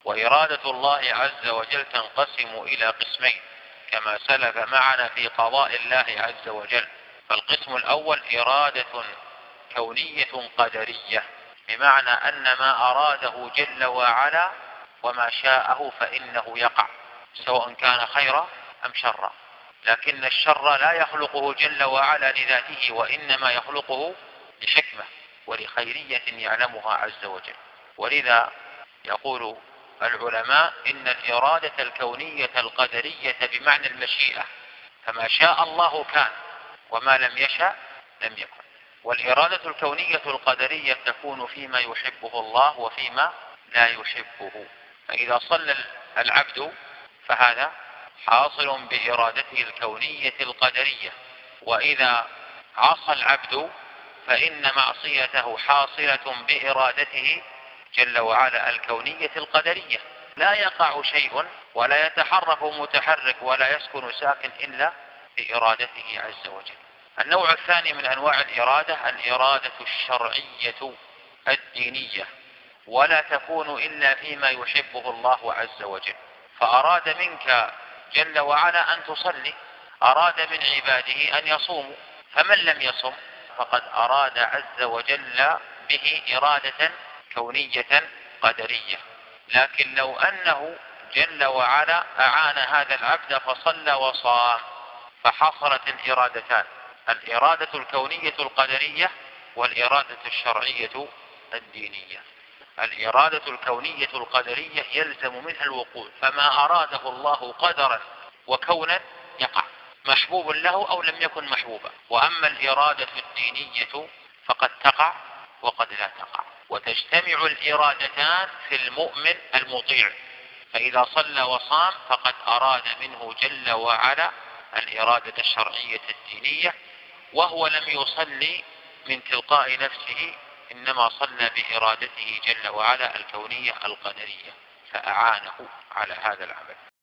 وإرادة الله عز وجل تنقسم إلى قسمين كما سلف معنا في قضاء الله عز وجل. فالقسم الأول إرادة كونية قدرية، بمعنى أن ما أراده جل وعلا وما شاءه فإنه يقع، سواء كان خيرا أم شرا. لكن الشر لا يخلقه جل وعلا لذاته، وإنما يخلقه لحكمة ولخيرية يعلمها عز وجل. ولذا يقول العلماء إن الإرادة الكونية القدرية بمعنى المشيئة، فما شاء الله كان وما لم يشاء لم يكن. والإرادة الكونية القدرية تكون فيما يحبه الله وفيما لا يحبه. فإذا صلى العبد فهذا حاصل بإرادته الكونية القدرية، وإذا عصى العبد فإن معصيته حاصلة بإرادته جل وعلا الكونية القدرية. لا يقع شيء ولا يتحرك متحرك ولا يسكن ساكن إلا بإرادته عز وجل. النوع الثاني من أنواع الإرادة الشرعية الدينية، ولا تكون إلا فيما يحبه الله عز وجل. فأراد منك جل وعلا أن تصلي، أراد من عباده أن يصوموا، فمن لم يصم فقد أراد عز وجل به إرادة كونية قدرية. لكن لو أنه جل وعلا أعان هذا العبد فصلى وصام فحصلت الإرادتان، الإرادة الكونية القدرية والإرادة الشرعية الدينية. الإرادة الكونية القدرية يلزم منها الوقوع، فما أراده الله قدرا وكونا يقع، محبوب له أو لم يكن محبوبا. وأما الإرادة الدينية فقد تقع وقد لا تقع، وتجتمع الإرادتان في المؤمن المطيع. فإذا صلى وصام فقد أراد منه جل وعلا الإرادة الشرعية الدينية، وهو لم يصلي من تلقاء نفسه، إنما صلى بإرادته جل وعلا الكونية القدرية، فأعانه على هذا العمل.